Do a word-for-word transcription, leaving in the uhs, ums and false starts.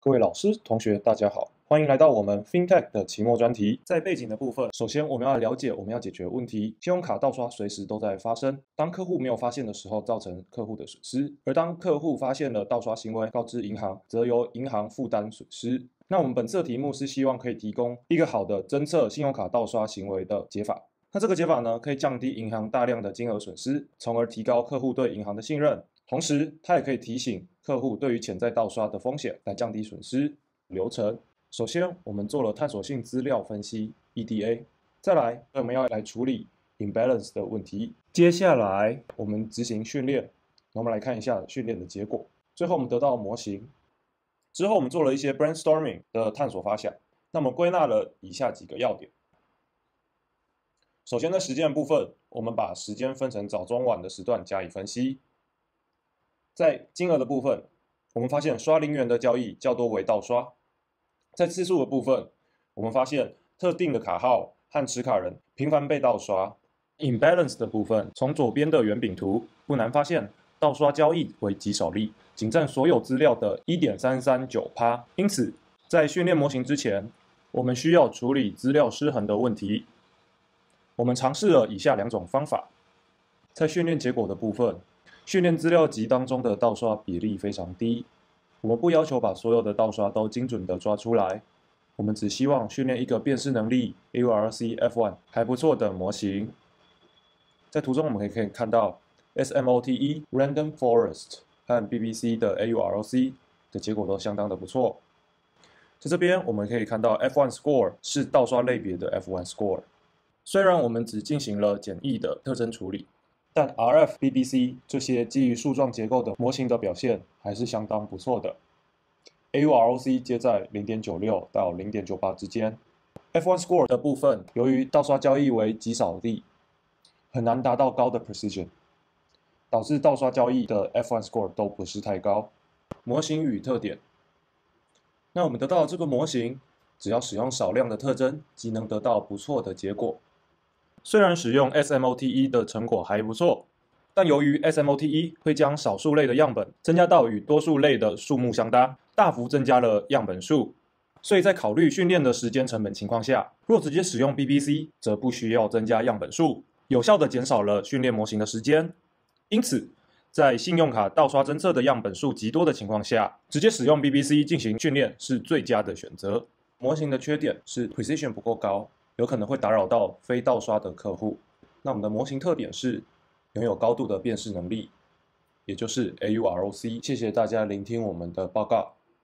各位老师、同学，大家好，欢迎来到我们 FinTech 的期末专题。在背景的部分，首先我们要了解我们要解决的问题。信用卡盗刷随时都在发生，当客户没有发现的时候，造成客户的损失；而当客户发现了盗刷行为，告知银行，则由银行负担损失。那我们本次的题目是希望可以提供一个好的侦测信用卡盗刷行为的解法。那这个解法呢，可以降低银行大量的金额损失，从而提高客户对银行的信任。同时，它也可以提醒客户对于潜在盗刷的风险，来降低损失。流程首先，我们做了探索性资料分析 E D A， 再来我们要来处理 imbalance 的问题。接下来我们执行训练，我们来看一下训练的结果。最后我们得到模型之后，我们做了一些 brainstorming 的探索发想。那么归纳了以下几个要点。首先，在时间的部分，我们把时间分成早、中、晚的时段加以分析。在金额的部分，我们发现刷零元的交易较多为盗刷。在次数的部分，我们发现特定的卡号和持卡人频繁被盗刷。imbalance 的部分，从左边的圆饼图不难发现，盗刷交易为极少例，仅占所有资料的 百分之一点三三九。因此，在训练模型之前，我们需要处理资料失衡的问题。我们尝试了以下两种方法。在训练结果的部分，训练资料集当中的盗刷比例非常低，我们不要求把所有的盗刷都精准的抓出来，我们只希望训练一个辨识能力 A U R C F 一 还不错的模型。在图中我们可以看到 S M O T E Random Forest 和 B B C 的 A U R C 的结果都相当的不错。在这边我们可以看到 F 一 Score 是盗刷类别的 F 一 Score， 虽然我们只进行了简易的特征处理，但 R F、B B C 这些基于树状结构的模型的表现还是相当不错的。A U R C 接在 零点九六 到 零点九八 之间。F 一 Score 的部分，由于盗刷交易为极少例，很难达到高的 precision， 导致盗刷交易的 F 一 Score 都不是太高。模型与特点，那我们得到这个模型，只要使用少量的特征，即能得到不错的结果。虽然使用 S M O T E 的成果还不错，但由于 S M O T E 会将少数类的样本增加到与多数类的数目相搭，大幅增加了样本数，所以在考虑训练的时间成本情况下，若直接使用 B B C， 则不需要增加样本数，有效地减少了训练模型的时间。因此，在信用卡盗刷侦测的样本数极多的情况下，直接使用 B B C 进行训练是最佳的选择。模型的缺点是 precision 不够高，有可能会打扰到非盗刷的客户。那我们的模型特点是拥有高度的辨识能力，也就是 A U R C。谢谢大家聆听我们的报告。